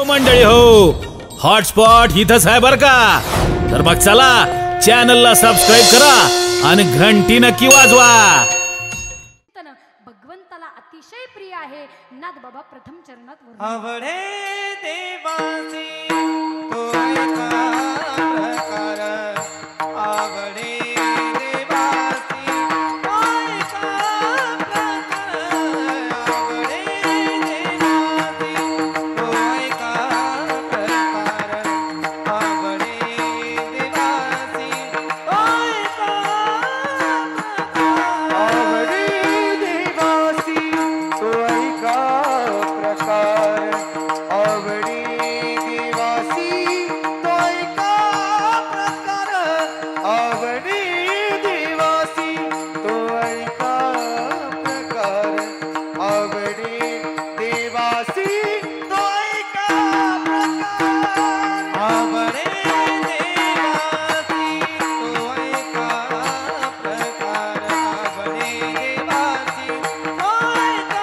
मंडळी हो, हॉटस्पॉट इथंच आहे बर का. तर मग चला चॅनलला सबस्क्राईब करा आणि घंटी नक्की वाजवा. भगवंताला अतिशय प्रिय आहे. नाथ बाबा प्रथम चरणात आवडे देवासी तो ऐका प्रकार. आवडे देवासी तो ऐका प्रकार. आवडे देवासी तो ऐका प्रकार. आवडे देवासी तो ऐका प्रकार. आवडे देवासी तो ऐका प्रकार. आवडे देवासी तो ऐका प्रकार. आवडे देवासी तो ऐका प्रकार. आवडे देवासी तो ऐका प्रकार. आवडे देवासी तो ऐका प्रकार. आवडे देवासी तो ऐका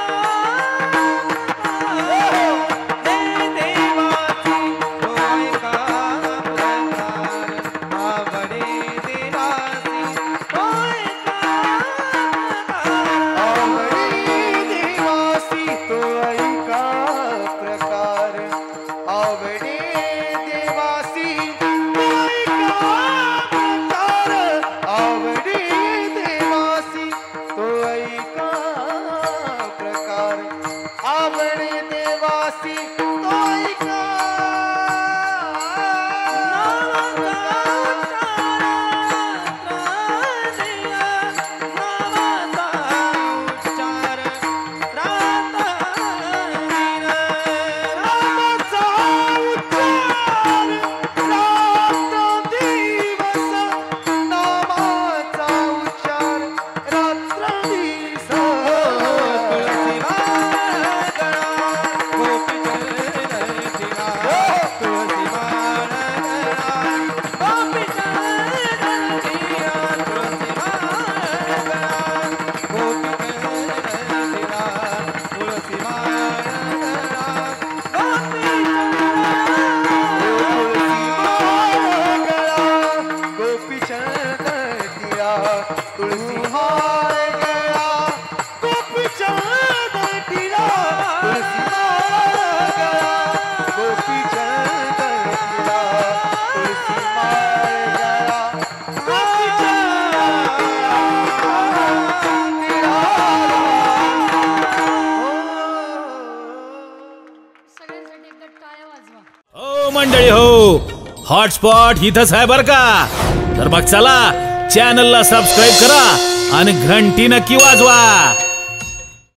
मंडळी हो, हॉटस्पॉट इथंच आहे बर का. तर मग चला चॅनलला सबस्क्राईब करा आणि घंटी नक्की वाजवा.